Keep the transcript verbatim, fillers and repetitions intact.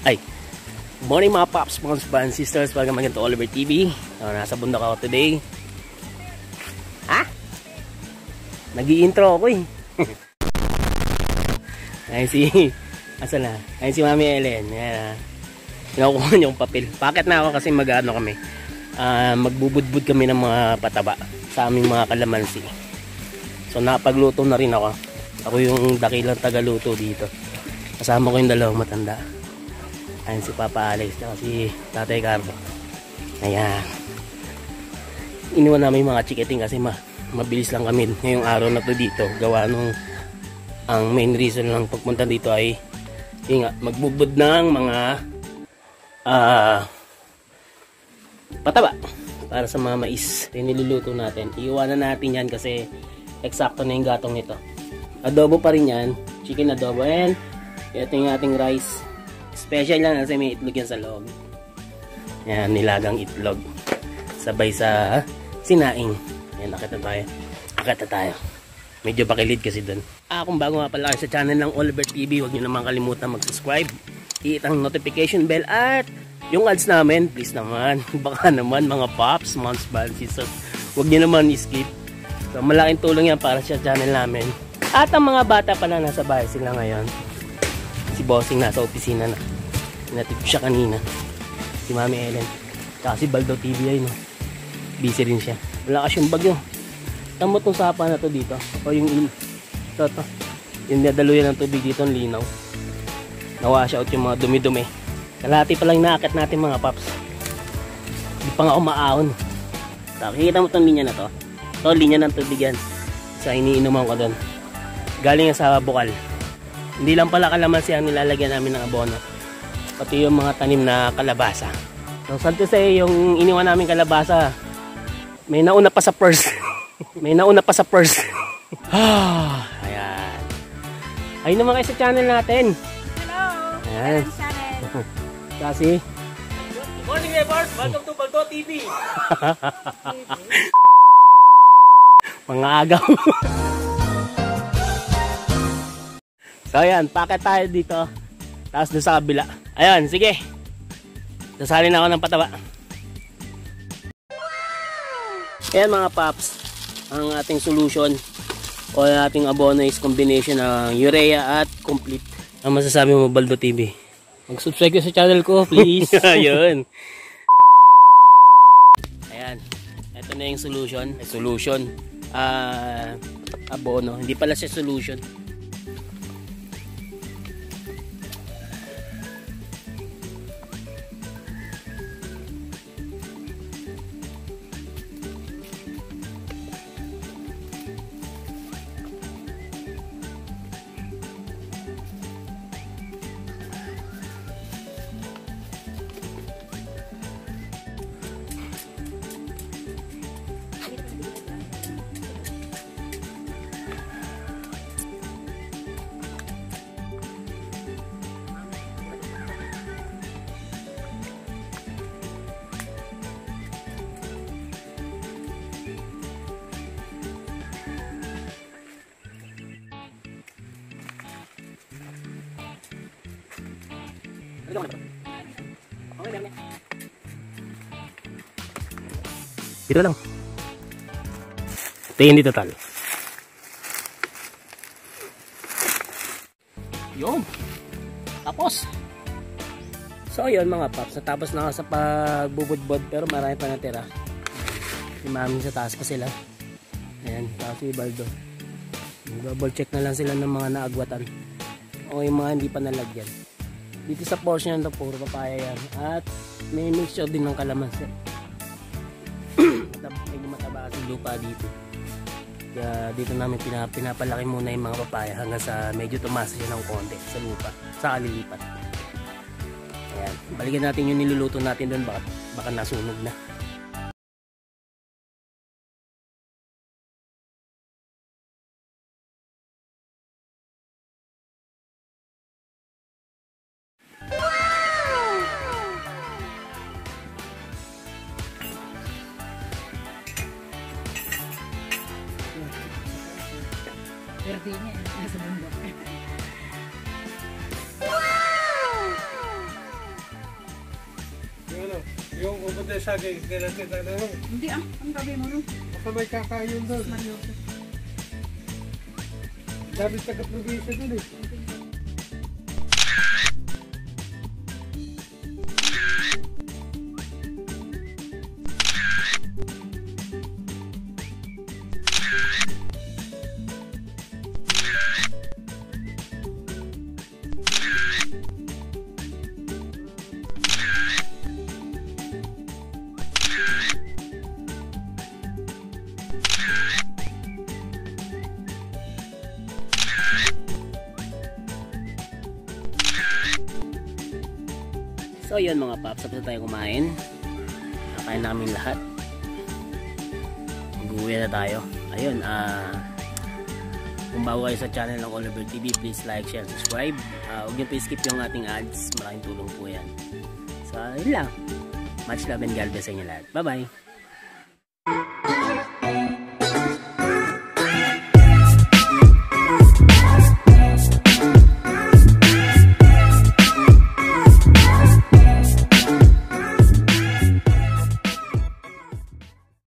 Ay, good morning mga paps, mga and sisters. Welcome again to Oliver T V. So, nasa bundok ako today. Ha? Nag-i-intro ako eh. Ayun si, asa na? Ayun si Mami Ellen. Ayan na. Kinukuha niyo yung papel. Bakit na ako kasi mag-ano kami? Uh, magbubudbud kami ng mga pataba sa aming mga kalamansi. So napagluto na rin ako. Ako yung dakilang tagaluto dito. Kasama ko yung dalawang matanda. Ayun si Papa Alex at si Tatay Carlo. Ayan. Iniwan namin yung mga chikiting kasi ma mabilis lang kami ngayong araw na to dito. Gawa nung ang main reason lang pagpunta dito ay yun nga, magbubud ng mga uh, pataba para sa mga mais. Yung niluluto natin. Iiwanan natin yan kasi eksakto na yung gatong nito. Adobo pa rin yan. Chicken adobo. And ito yung ating rice. Special lang kasi may itlog yan sa loob. Yan, nilagang itlog. Sabay sa sinaing. Yan, akit na tayo. Akit na tayo. Medyo pakilid kasi dun. Ah, kung bago nga pala sa channel ng Oliver T V, huwag nyo naman kalimutan mag-subscribe. I-hit ang notification bell at yung ads namin, please naman. Baka naman mga pops, months, bands, so huwag nyo naman i-skip. So, malaking tulong yan para sa channel namin. At ang mga bata pala nasa bahay sila ngayon. Si Bossing nasa opisina na. Natip siya kanina. Si Mami Ellen. Tsaka si Baldo T V ay no. Busy rin siya. Malakas yung bagyo. Tamot ng sapa na to dito. O yung il. Ito to. Yung nadaluyan ng tubig dito ang linaw. Nawash out yung mga dumi-dumi. Kalahati pa lang naakit natin mga paps. Hindi pa nga umaahon. So, kikita mo itong linya na to. Ito linya ng tubig yan. Sa iniinuman ko doon. Galing sa bukal. Hindi lang pala kalamansi ang nilalagyan namin ng abono. Pati yung mga tanim na kalabasa. So, sad to say, yung iniwan namin kalabasa, may nauna pa sa purse. May nauna pa sa purse. Ayan. Ayun naman kayo sa channel natin. Hello. Ayan. Kasi, good morning neighbors. Welcome to Baldo T V. mga agaw. So ayan, packet tayo dito. Tapos doon sa kabila. Ayan, sige. Sasalin ako ng pataba. Ayan mga paps. Ang ating solution o ating abono is combination ng urea at complete. Ang masasabi mo Baldo T V? Mag-subscribe ka sa channel ko, please. Ayun. Ayan. Ito na yung solution. Solution. Ah, uh, abono. Hindi pala siya solution. Dito lang. Tingin dito tal. Yun. Tapos. So yun mga paps. Natapos na ako sa pagbubudbud pero marami pa natira. Si Mami sa taas pa sila. Ayan. Tapos si Baldo. Double check na lang sila ng mga naagwatan. O yung mga hindi pa nalagyan. Dito sa portion na puro papaya yan. At may mixture din ng kalamansi. Medyo mataba kasi lupa dito. Kaya dito namin pinap pinapalaki muna yung mga papaya hanggang sa medyo tumasa siya ng konti sa lupa. Sa kalilipat. Ayan. Balikan natin yung niluluto natin doon. Baka, baka nasunog na. Birthday niya, nasa bundok. Yung ubod na saging, kailan kita na nun. Hindi ah, ang tabi mo nun. Baka may kakain doon. Malyoso. Dami taga-probinsya doon eh. So yun mga paps, tapos na tayo kumain. Nakain namin lahat. Mag-uwi na tayo. Ayun, ah uh, kung bago kayo sa channel ng Oliver T V, please like, share, subscribe. Uh, huwag niyo pa skip yung ating ads. Malaking tulong po yan. So yun lang. Much love and God bless sa inyo lahat. Bye bye!